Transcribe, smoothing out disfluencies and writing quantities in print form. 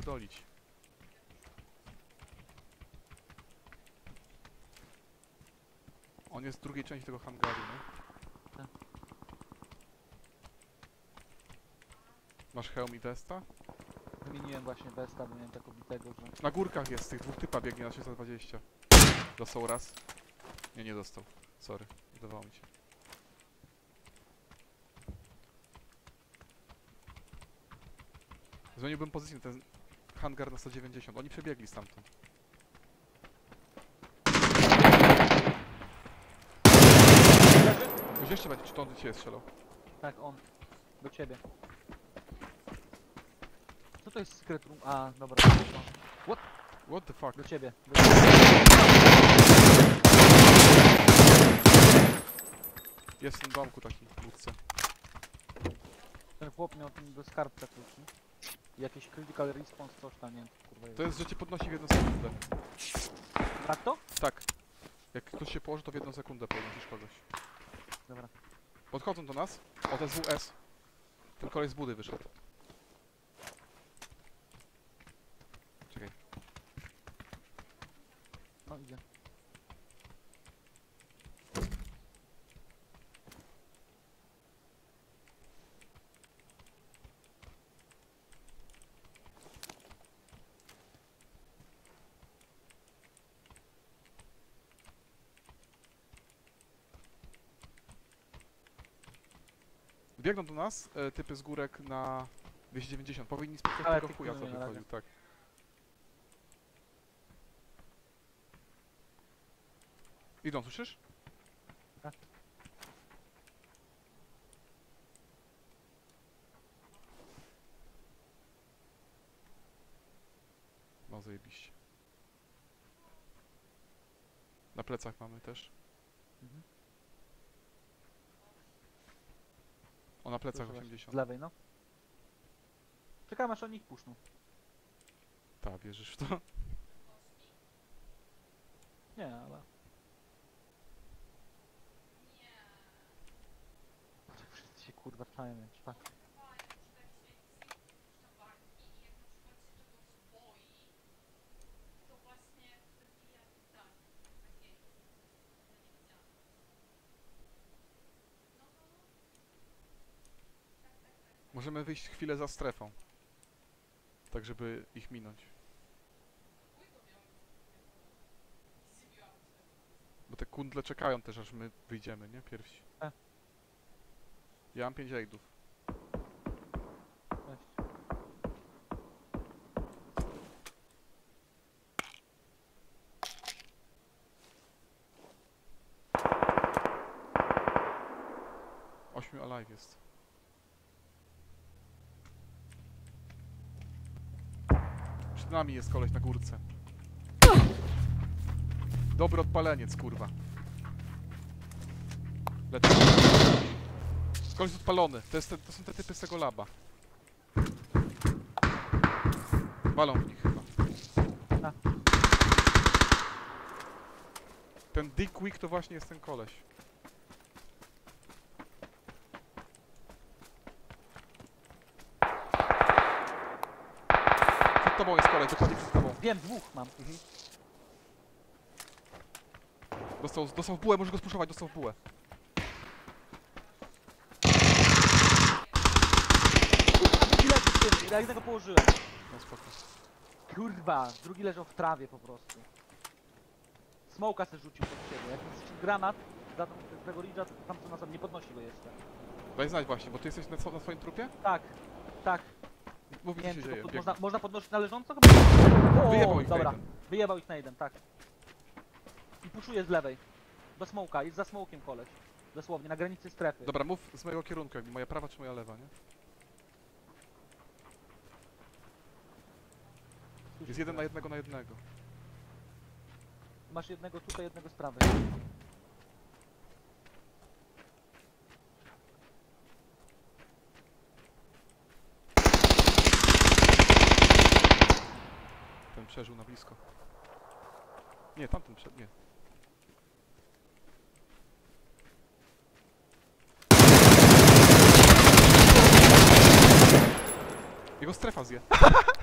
pierdolić. On jest w drugiej części tego hangaru, nie? Tak. Masz hełm i Vesta? Wymieniłem właśnie Vesta, bo miałem tak obitego, że... Na górkach jest, tych dwóch typa biegnie na 620. Dostał raz. Nie dostał. Sorry, wydawało mi się. Zmieniłbym pozycję na ten hangar na 190. Oni przebiegli stamtąd. Ktoś jeszcze będzie, czy to on do ciebie strzelał? Tak, on. Do ciebie. Co to jest secret room? A, dobra. What the fuck? Do ciebie. Jest w tym domku taki, w budce. Ten chłop miał ten do skarbca kluczy. Jakiś critical response, coś tam, nie wiem, kurwa jest. To jest, że cię podnosi w 1 sekundę. Tak to? Tak. Jak ktoś się położy, to w 1 sekundę podnosisz kogoś. Dobra. Podchodzą do nas. O, to jest WS. Ten kolej z budy wyszedł. Czekaj. No idzie. Biegną do nas typy z górek na 290. Powinni spotkać Ale tego chuja, co pilnuję na wychodził, tak. Idą, słyszysz? Tak. No zajebiście. Na plecach mamy też. Mhm. O, na plecach Proszę 80. Z lewej, no. Czekam aż oni ich puszczą. Ta, wierzysz w to? Nie, ale... Wszyscy się kurwa czają, jak szpak. Możemy wyjść chwilę za strefą. Tak, żeby ich minąć. Bo te kundle czekają też, aż my wyjdziemy, nie? Pierwsi. Ja mam 5 aidów. Cześć. Ośmiu alive jest. Przed nami jest koleś na górce. Dobry odpaleniec, kurwa. Lecę. Koleś jest odpalony. To są te typy z tego laba. Walą w nich chyba. A. Ten Dick Wick to właśnie jest ten koleś. Przed tobą jest koleś, dokładnie przed tobą. Wiem, dwóch mam. Mhm. Dostał w bułę, możesz go spuszować, dostał w bułę. Drugi leży w tym, ja jednego położyłem. No spoko. Kurwa, drugi leżał w trawie po prostu. Smoka se rzucił pod siebie. Jak jest granat za tego Ridge'a, to tam co na sobie nie podnosi go jeszcze. Daj znać właśnie, bo ty jesteś na swoim trupie? Tak, tak. Mów mi, Nie co wiem, się czy dzieje. to Biegnie. można podnosić na leżąco? Wyjebał ich dobra. Nathan. Wyjebał ich na jeden, tak. I puszuje z lewej. Do smoka, jest za smokiem koleś. Dosłownie, na granicy strefy. Dobra, mów z mojego kierunku, jakby moja prawa czy moja lewa, nie? Słyszysz Jest jeden na teraz. jednego na jednego. Masz jednego tutaj, jednego z prawej. Ten przeżył na blisko. Nie, tamten przeżył, nie. Jego strefa zje.